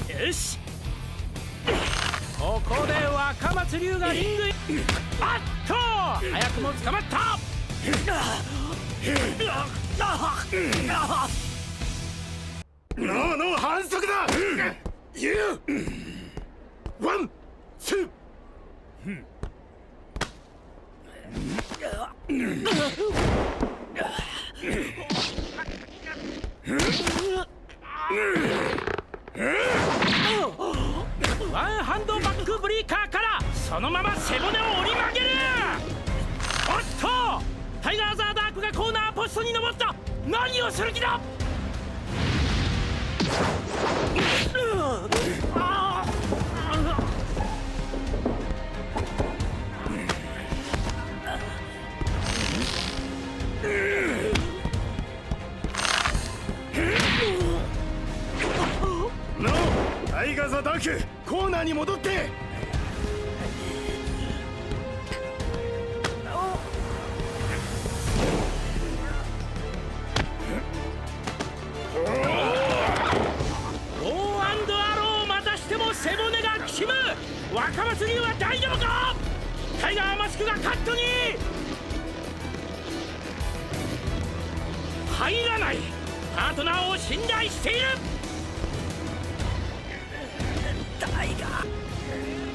よし、ここで若松龍がリングへ。あっと早くも捕まった。 ノーノー反則だ。ユーワンツー。 ワンハンドバックブリーカーからそのまま背骨を折り曲げる。おっとタイガーザーダークがコーナーポストに登った。何をする気だ。 ノータイガーザダークコーナーに戻って。 背骨がきしむ。若松龍は大丈夫か。タイガーマスクがカットに入らない。パートナーを信頼している。タイガー